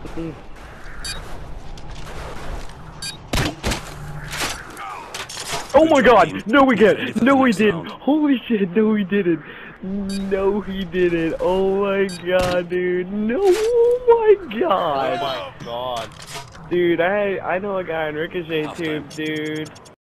Oh my god! No we can't! No we didn't! Holy shit, no we didn't! No he didn't! Oh my god, dude! No! Oh my god! Oh my god. Dude, I know a guy in Ricochet too, dude.